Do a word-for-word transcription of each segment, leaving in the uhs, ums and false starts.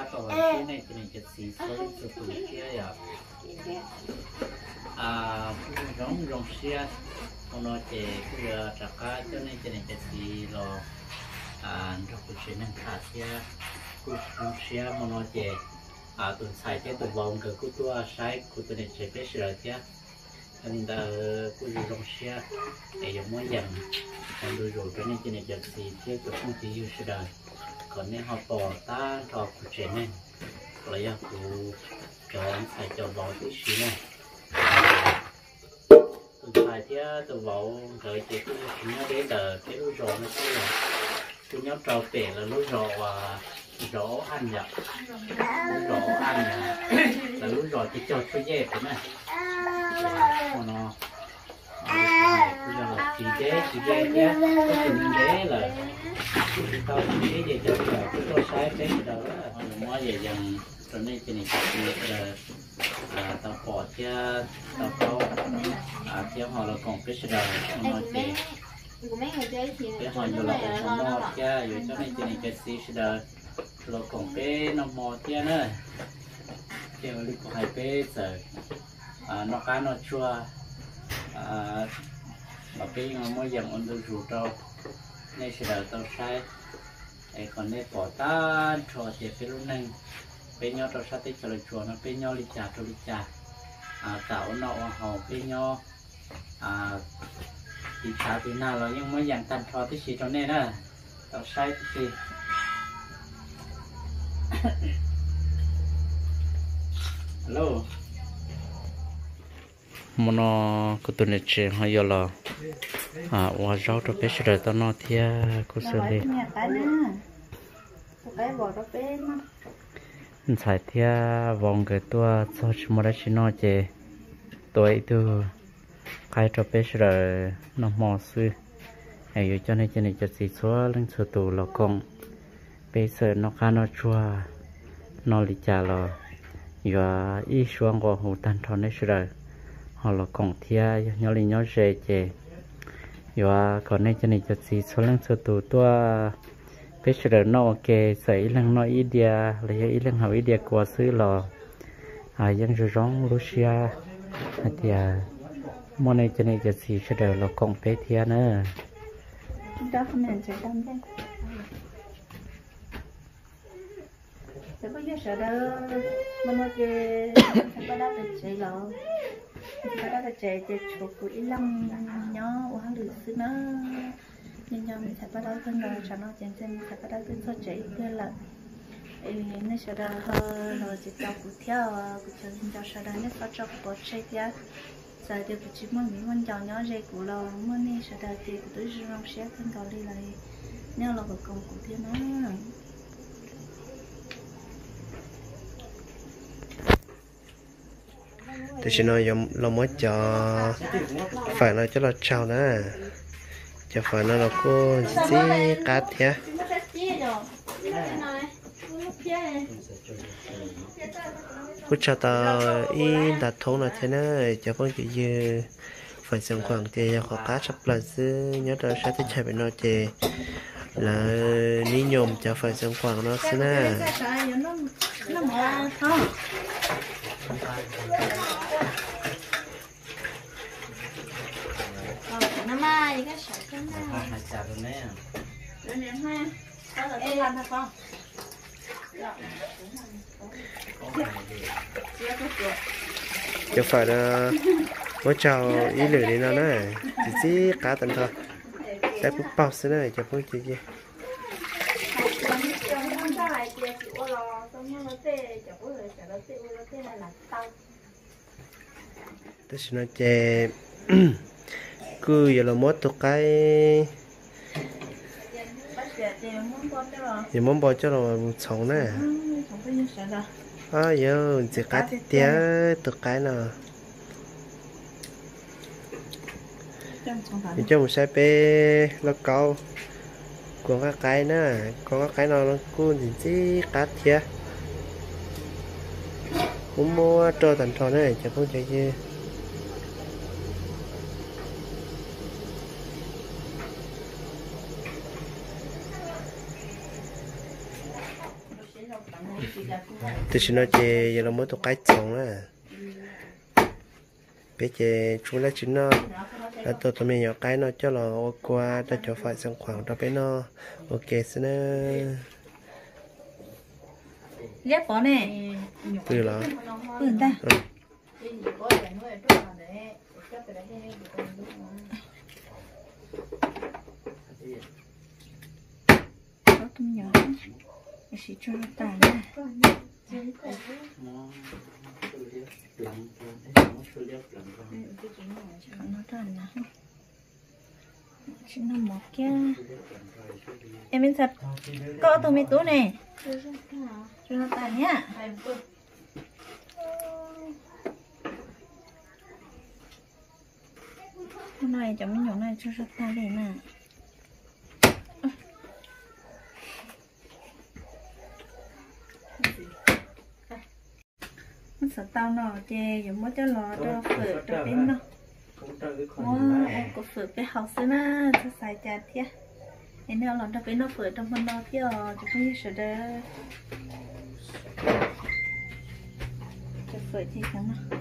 khá to cái này cái này cái xí số số tuổi kia à à giống giống xe nó chỉ cái trả cá cho nên cái này cái xí lo à trong cuộc chiến này khá xe cuộc giống xe mà nó chỉ à tụi xài cái tụi vòng cái của tụi sai của tụi này chỉ biết rồi chứ anh ta của giống xe để giống mới dần còn đôi rồi cái này cái này cái xí chứ tụi không chỉ yêu sự đời còn nếu họ bỏ ta cho cuộc chiến này lấy ra của cho anh phải cho vào tí xíu này từ phải thì từ vào rồi chỉ cứ nhớ đến đờ cái lúa rò nó cái là cứ nhớ trò bể là lúa rò và rò ăn nhở lúa rò ăn là lúa rò chỉ cho cho dễ thế này mà nó bây giờ là chỉ dễ chỉ dễ nhé cái chuyện dễ là tao chỉ dễ để cho là cái tôi sai cái đó là nó về dần rồi nên cái này cái là à tao bỏ cho tao có à cho họ là còn cái sợi nó chỉ cái họ như là cái họ mò cho rồi cho nên cái này cái xí sợi rồi còn cái nó mò cho nữa cái mà đi có hai cái sợi à nó cá nó chua à mà cái mà mới dần ăn được rượu trâu nên sợi tao sai ấy còn nên bỏ ta cho thì cái lúc này bên nhau trò sát tích cho lời chùa nó bên nhau đi trà cho đi trà à tạo nọ hầu bên nhau à thì trà thì nào là nhưng mới dàn tan cho tí xí cho nên á tạo sai tí xí hello mono cái tuần này chuyện hay giờ là à qua rau cho bé sợi tao nó thia cô sợi đi sai thia vòng cái tua cho chúng ta chỉ nói về tuổi từ khai cho bé rồi nó mò xưa hay cho nên cho nên cho xí xóa lên sửa tủ là con bé sợ nó khá nó chua nó lì chả là và ít xuống qua hồ tan thon đấy rồi họ là con thia nhỏ lì nhỏ dễ chè và còn nên cho nên cho xí xóa lên sửa tủ tua bây giờ nó ok sấy lần nó ít dia lấy ít lần hậu ít dia qua xứ lò à dân rồi rong Russia thì à món này cho nên giờ xí sẽ đời là con bé thia nữa đó không nên chạy đâm đấy sẽ có gì sợ đâu mà nó chơi sẽ có đá được chạy lò có đá được chạy chạy chụp của ít lần nhỏ uống được xứ nữa nhưng mà mình sẽ bắt đầu thân rồi cho nó chân chân sẽ bắt đầu thân số chạy kia là nó sẽ ra hơi rồi chỉ cho cụ theo cụ cho mình cho sau đó nó có cho cụ bớt chạy kia giờ thì cụ chỉ muốn mình muốn chọn nhỏ dây cụ lo muốn đi sau đó thì cụ tới rong xe thân cầu đi lại nếu là cụ công cụ thiên nó thì chỉ nói giống lo mới cho phải nói cho là chào đó cho phải nó là cô gì cắt thế cô cho tao in đặt thốn là thế này cho con chị dư phải xem khoảng thì có cá sắp là dư nhớ ra sẽ thích chạy bên nó chị là ní nhôm cho phải xem khoảng nó xí nè nó mai gì cái sợi cái hai hai chả rồi nè nó ném ha có là cái làm thật không cho phải là mới chào ý lửa đi nó này chỉ chỉ cá tận thôi sẽ cũng bao xí này cho phương chị gì tôi xin nói chè cứ giờ là mất một cái thì muốn bỏ cho nó sống nè à giờ chỉ cá tía từ cái nào mình cho một xe pe nó câu còn các cái nữa còn các cái nào nó cũng gì chứ cá tía muốn mua trâu thành tròn này cho con chạy chứ từ khi nó chơi giờ nó mới tụ cái sống á bây giờ chú lấy chính nó là tôi tụi mình nhỏ cái nó cho là qua đã cho phải sang khoảng đó bé nó ok xin nữa ghép bỏ nè từ đó ừ ta có tôm nhỏ mình sẽ cho nó tàn nè nó tàn nè nó mọc kia em bên sạch có tôm mấy túi nè cho nó tàn nhá cái này chấm cái nhỏ này cho nó tàn đây nè nó sợ tao nọ chè giống mới cho lò cho phở cho bên nó wow em có phở cái học xưa na cho xài chả thế em nào lò cho bên nó phở trong phần đó kia cho không như sợ đó cho phở thì sao nó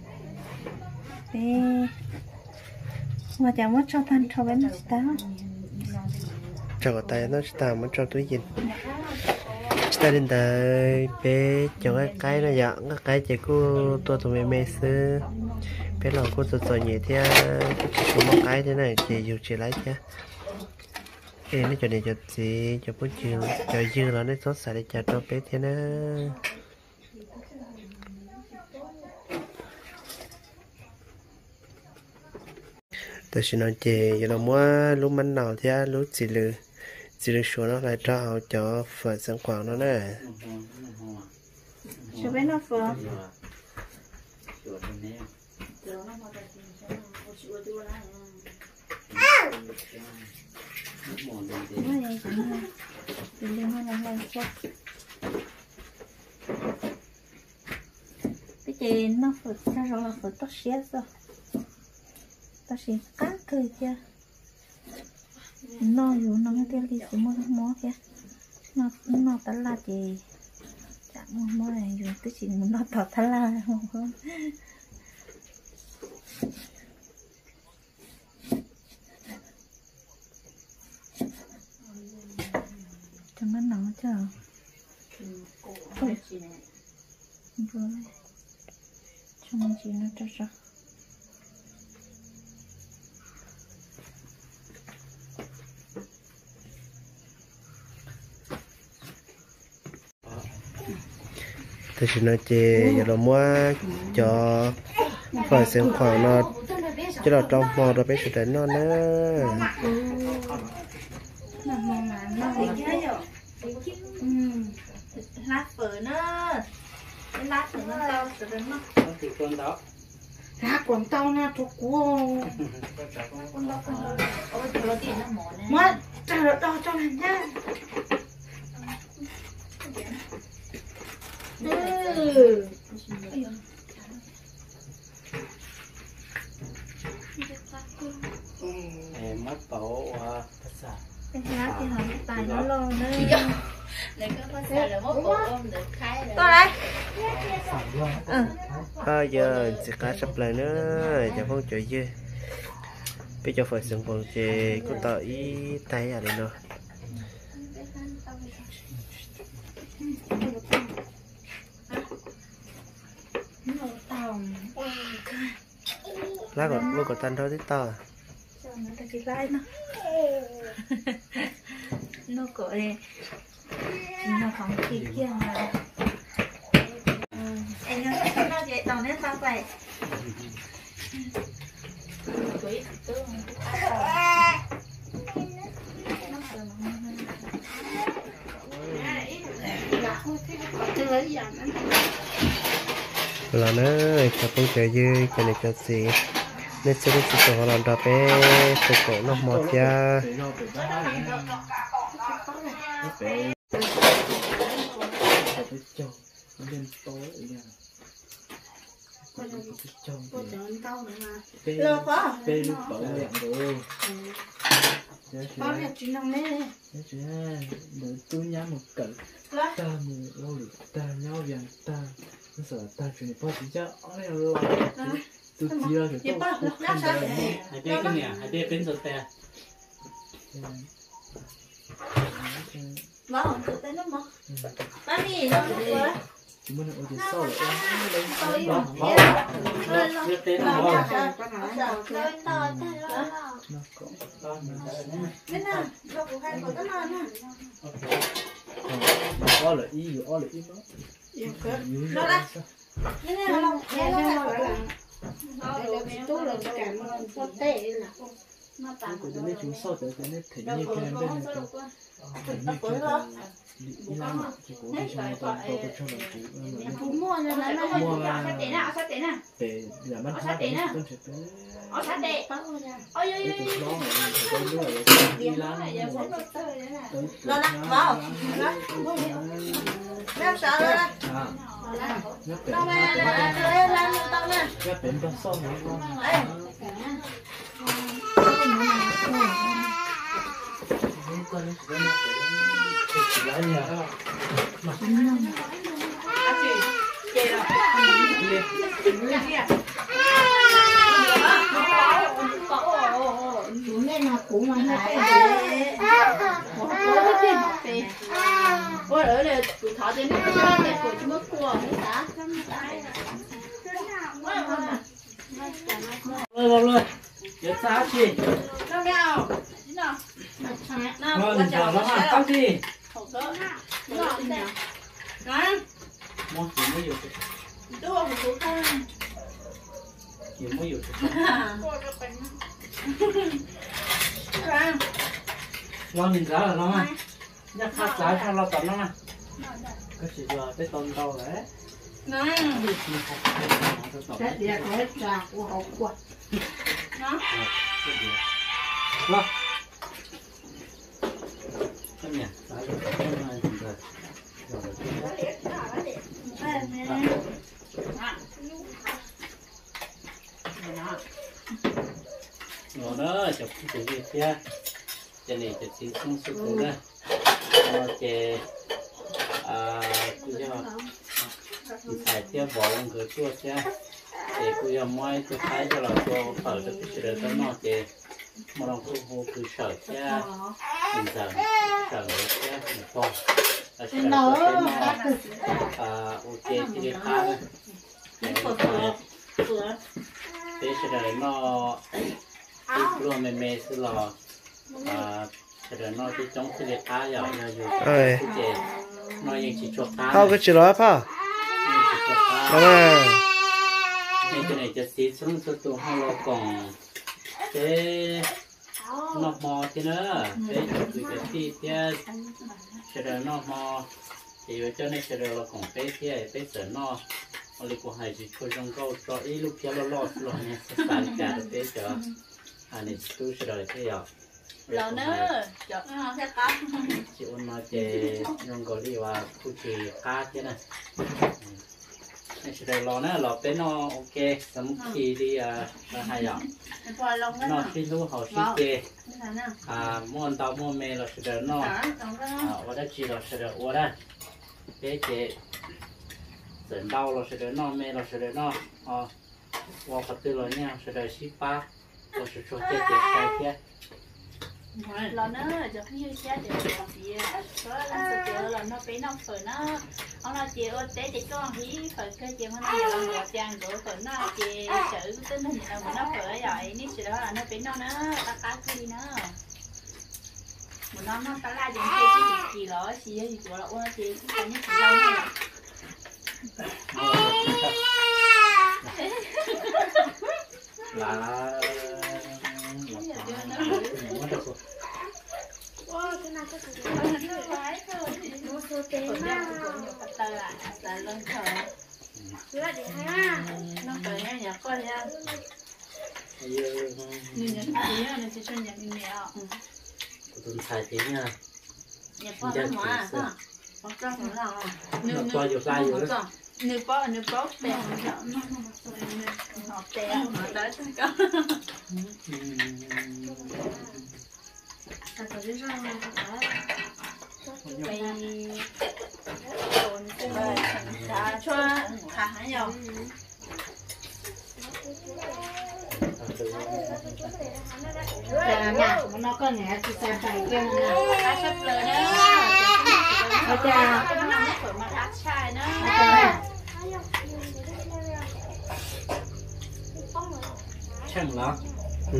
thế mà chả mất cho than cho bên nó tao cho cái tay nó tao muốn cho túi gì ta đến tới bé cho cái cái nó dọn cái cái chỉ cô tôi tụi mình mê sư bé lòng cô tôi tôi nhỉ thế có một cái thế này chỉ dù chỉ lấy chứ em nó cho này cho gì cho bố trường cho dư nó nó sốt xài để trả cho bé thế nữa tôi xin nói chị giờ nó mua lúc mình nào thế lúc chỉ lừa chỉ được số nó lại cho họ cho phần sản phẩm nó nè cho bé nó phở cái gì nó phở ra rồi là phở tóc xé rồi tóc xé cá cười chưa nó dù nó nghe tiếng gì cũng mua mua kia nó nó tao là gì chẳng mua mua này dù cái gì nó tao tao là không không cho nó nóng chứ ôi vừa cho nó gì nó cho sao thì chỉ nói chè giờ nó mua cho phần sản phẩm nó chứ là trong mò rồi bé sẽ đến nó nữa lát phở nữa lát phở nó tao sẽ đến nó thì con đó lá còn tao na thuộc cua con đó con đó ôi trời ơi nó mỏ này mất trời đo cho này nhá ừ em mất tổ à cái lá thì hỏi tài nó lo nữa để có có sao là mất bộ ôm được khai rồi. tôi đây ừ à giờ sẽ cá sắp lại nữa chẳng phong chơi dư bây giờ phải sản phẩm chè có tạo ý tay à đây nó lá còn luôn còn tan thôi tí to nó ta chỉ lại nó nó có đây nó không khí kia mà anh ơi nó vậy tao nên sao vậy Tuổi tướng là nó cho con chơi dư cái này cho gì nên sẽ được sự họ làm đập bé phục cổ nó mọt ra cô chọn câu nữa mà bê lo có bê lúc bảo lẹn rồi có là chuyện nông nè nhớ chưa đợi tôi nhá một cẩn ta mù ô lì ta nhau viền ta nó sợ ta chuyện bao giờ chứ ông này lo tôi chia rồi tôi không không đợi nữa hai bên cái nè hai bên bên rồi tè vợ không tự tên nó mà ba mi nó nữa chúng mình ở đây sau rồi em lấy tôi đó nó đó nó biết tên nó không nó nó có cái nào nó cũng hay có cái nào nè có là y có là y nó nó đó cái này nó nghe nó gọi là nó chú là cảm có tệ là nó tạm của chúng chúng sau tới cái này thấy như cái bên này cho như cái đi làm chỉ có đi cho người ta có cho làm chủ phú mua cho nó nó mua Sao tiền nào? Sao tiền nào? để làm ăn khác thì con sẽ tới Ở sao tiền? có ra Ôi ôi cái ôi. chỗ đó mà cái đứa đi làm nó đặt vào nó nó sợ rồi đó à nhắc đến nó mà nó làm như tao nè nhắc đến con sau nữa nghe nào cũng mà hại ôi ở đây tụi thọ thì nó có cái của chúng nó cua hết rồi rồi rồi chết sao chị nó nào nó mình chờ nó mà tao chị nó mua chỉ mới dùng đua một số con chỉ mới dùng lo mình giá là nó mà nhắc khác giá cho lo tận nó mà cái gì giờ tới tuần đâu đấy nó cái gì cái trà của họ quật nó lo cái nhà giá là cái này thì rồi rồi đó chụp cái gì kia cái này chụp xin không sức nữa nó chè à cứ cho thì phải tiêu bỏ người chua chứ để cứ cho mọi cái thái cho là cho ở được cái sự đó nó chè mà nó cũng không cứ sợ chứ bình thường sợ chứ một con nó à ok thì đi khá thế sẽ nó ít luôn mềm mềm sẽ là à sẽ nó chỉ trong cái liệt khá rồi nó dùng cái gì nóยังchỉ cho khá không cái chuyện đó phải đúng rồi nên cái nàyจะสีซึ่งสุดตัวห้องเรากล่องเจ๊นอกมอที่เนอะเจ๊คือจะที่เจ๊เฉลยนอกมอเดี๋ยวเจ้าในเฉลยเราของเป๊ะเจ๊เป๊ะเสือนอกอะไรกูให้จะช่วยจงเก้าจออีลูกเพี้ยรอรอดหรอเนี่ยสารแก่เป๊ะเจ้าอันนี้ตู้เฉลยเจ๊อ่ะ Lỡ nữa, chọn nó sẽ có. chị ôn nói chè nhung có đi vào khu chị khá thế này chị đây lò nữa lò bên nó ok sắm khi đi à hai dòng nó xin lưu họ xin chè à mua tàu mua mè là sẽ nó à ở đây chị là sẽ ở đây thế chè dẫn đau là sẽ nó mè là sẽ nó à vào phát tư là nha sẽ đây ship ba và sẽ cho chè chè cái kia Lỡ nữa, chọn như chết để làm gì có làm sự kiện là nó phải nông phở nó ông nói chị ơi té chị con hí phở cái chị mà nó giờ làm ngọt chàng của phở nó chị xử tính hình là nó phở rồi ní sự đó là nó phải nông nữa ta cá gì nữa một năm nó ta la những cái gì gì đó gì gì của là ôi chị cái như chị lâu là wow cái này cái gì nó số tiền mà là lên thở là để ha nó phải nghe nhạc con nha nhìn nhạc gì á nó chỉ cho nhạc nhạc tuần sai tiếng nha nhạc con nó hóa à con con nó là nó qua nhiều sai rồi đó nước bó nước bó tè họ tè họ tới có mày ổn cái bài thằng cho thả hả nhau nhà nó có nhà thì sao phải cái ăn sắp lời đó ở cha cái nó phải mà ăn chai nữa chẳng lắm ừ.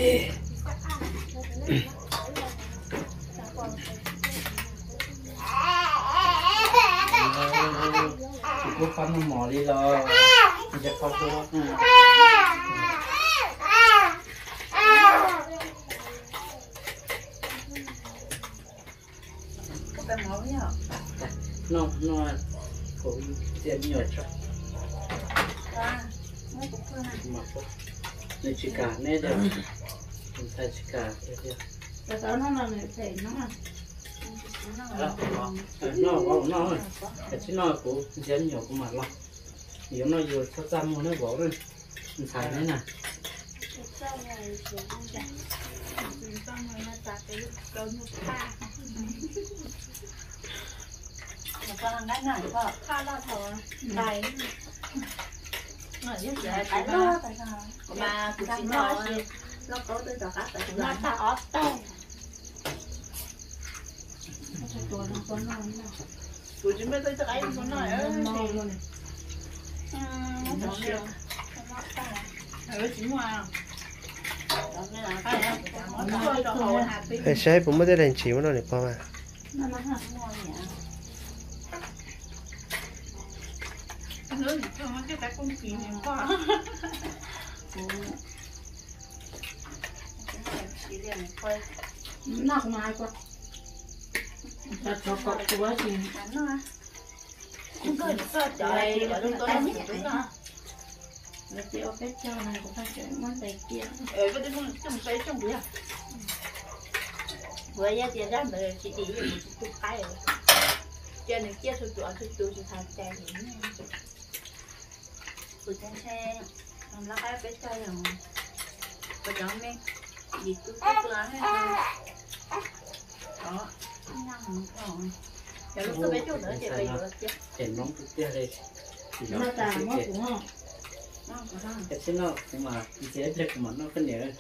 Chị cô phân nó mỏ đi rồi giờ không có nó nó cũng tiền nhiều cho mà cũng nên chỉ cả nên được mình thấy chỉ cả thế cái đó nó là người phải nó nó nó nó cái chỉ nó cũng tiền nhiều cũng mà lo nếu nó vừa sắp ra mua nó bỏ rồi mình xài thế nào con ăn cái này có khá là thở đầy nó rất là tại nó tại sao mà cũng chỉ nó nó có tới giờ khác tại nó ta ót tao tụi chúng mới tới tới ấy muốn nói ơi ừ chính hòa hay sai cũng mới tới đèn chiếu nó này qua mà nó nó cái cái con kỳ này quá nó không ai quá cho cho con quá gì nó không có được sao trời ở trong tôi nó đúng không nó chỉ ở cái cho này cũng phải chơi món tay kia ừ cái trong trong cái trong bữa bữa giờ tiền ra mà chỉ chỉ là một chút cái rồi cho nên kia thôi tụi tôi tụi tôi thay xe thì tụi trên xe nó cái cái chơi rồi tụi cháu mình gì tôi tôi tôi ăn hết đó nằm rồi giờ lúc tôi bé chút nữa chị bây giờ chứ tiền nóng cái kia đây nó tàn mất cũng không cái chứ nó nhưng mà dễ được mà nó phân nhớ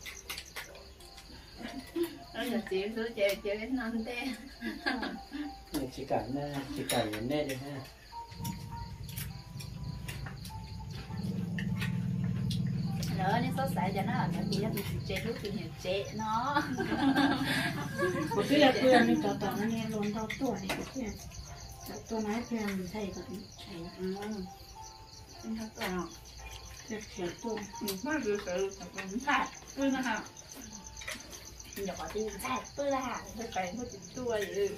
nó giờ chị cứ chơi chơi đến năm té chỉ cả chỉ cả vấn đề đấy ha nữa nên số sải cho nó là chị đã bị chơi lúc thì nhiều chơi nó có cái là cái này cho tao nó nghe luôn tao tuổi này cái tôi nói thêm mình thấy cái này ừ anh thấy cái nào cái kiểu tôi nó cứ sự cũng phải tôi nó hả nhỏ thì sai tôi là tôi phải nó chỉ tôi vậy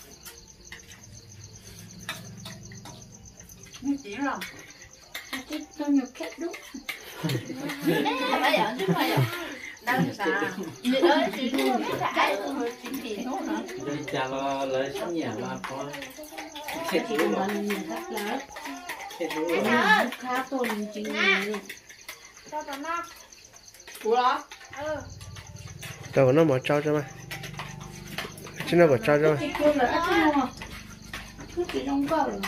nó chỉ rồi cái tôi nhiều kết đúng bây giờ chứ bây giờ đâu sao vậy đó chỉ nó cái cái thôi chỉ thì nó hả rồi cha lo lấy số nhà mà có cái gì mà mình rất lớn cái khá tôi chỉ cho tao nó của đó ừ rồi nó mở trao cho mày chứ nó mở trao cho mày cái kia là ác không cứ chỉ trong cầu rồi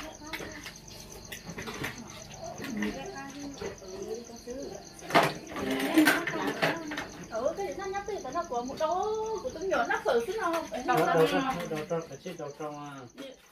ừ cái nó nhắc tới nó của một đâu của tôi nhỏ nó phở chứ nào đâu đâu đâu đâu đâu đâu đâu đâu